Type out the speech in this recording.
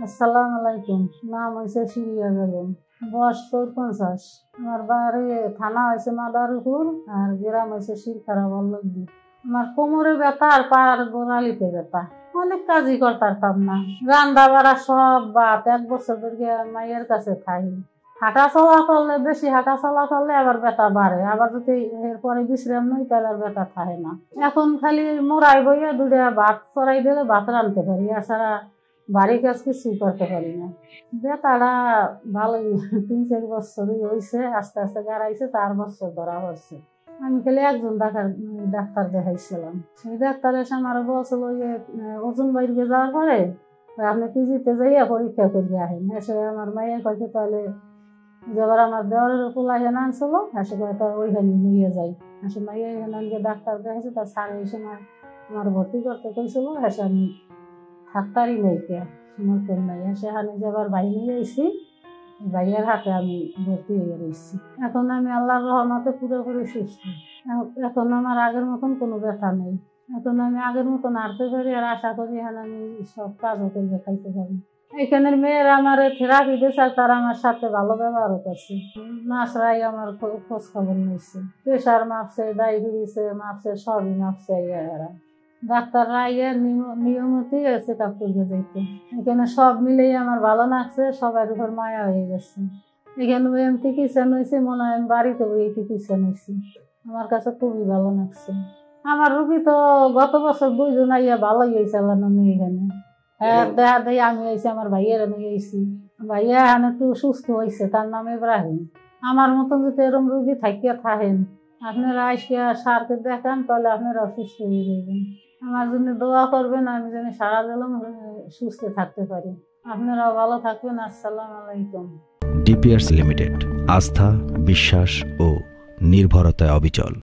আসসালামু আলাইকুম। নাম হয়েছে সিরিয়া বেগম, বয়স 54। আমার বাড়ি থানা হয়েছে মাদারীপুর আর গ্রাম হয়েছে শিরখারা বল্লভদি। আমার কোমরে ব্যথা আর পাড়ার গোড়ালিতে ব্যথা, অনেক কাজই করতাম না, রান্না বাড়া সব বাদ। 1 বছর ধরে মায়ের কাছে থাকি। হাঁটা চলা করলে, বেশি হাঁটা চলা করলে আবার ব্যথা বাড়ে, আবার যদি এরপরে বিশ্রাম নেই তাহলে আর ব্যথা থাকে না। এখন খালি মোড়াই বইয়া 2টা ভাত চড়াই দিলে ভাত রাঁধতে পারি, এছাড়া বাড়ি কাজ কিছু করতে পারি না। ব্যথাটা ভালোই 3-4 বছরই হয়েছে, আস্তে আস্তে গাড়াইছে, 4 বছর ধরা হচ্ছে। আমি খালি একজন ডাক্তার দেখাইছিলাম। সেই ডাক্তার এসে আমার বলছিল যে ওজন বাইরে যাওয়ার পরে আপনি পিজিতে যাইয়া পরীক্ষা করিয়ে আহেন। এসে আমার মাইয়া কয়েছে তাহলে যেবার আমার দেওয়ারের পোলাইখানে আনছিল, এসে কয়ে তো ওইখানে নিয়ে যাই। এসে মাইয়া এখানে ডাক্তার দেখাইছে, তার স্যার এসে আমার ভর্তি করতে কইছিল। এসে আমি থাকতারই নেই কে সমর্থন নাই, সেখানে যাবার বাইরে গেছি, বাইরের হাতে আমি ভর্তি হয়ে রয়েছি। এখন আমি আল্লাহর রহমতে পুরোপুরি সুস্থ। এখন আমার আগের মতন কোনো ব্যথা নেই। এখন আমি আগের মতন হাঁটতে পারি, আর আশা করি এখানে আমি সব কাজও করে খাইতে পারি। এখানের মেয়েরা আমার থেরাপি দিয়েছে, তারা আমার সাথে ভালো ব্যবহারও করছে। নার্সরাই আমার খোঁজ খবর নিচ্ছে, প্রেশার মাপছে, ডায়াবেটিস মাপছে, সবই মাপছে। এরা ডাক্তাররা নিয়মিত চেক আপ করে যাইতে। এখানে সব মিলেই আমার ভালো লাগছে, সবার উপর মায়া হয়ে গেছে। এখানে এমটি কিচেন হয়েছে, মনে হয় আমি বাড়িতে এটি কিচেন হয়েছি। আমার কাছে খুবই ভালো লাগছে। আমার রুগী তো গত বছর 2 জন আইয়া ভালোই হয়েছে এখানে। হ্যাঁ, দেখা দেয় আমি আইছি, আমার ভাইয়েরা নিয়ে আইছি। ভাইয়া এখানে একটু সুস্থ হয়েছে, তার নাম ইব্রাহিম। আমার মতন যদি এরকম রুগী থাকিয়া থাকেন, আপনারা আইসিয়া সারকে দেখান, তাহলে আপনারা সুস্থ হয়ে যাবেন। আমার জন্য দোয়া করবেন, আমি যেন সারা দিলাম সুস্থ থাকতে পারি। আপনারাও ভালো থাকবেন। আসসালামু আলাইকুম। ডিপিআরস লিমিটেড, আস্থা, বিশ্বাস ও নির্ভরতায় অবিচল।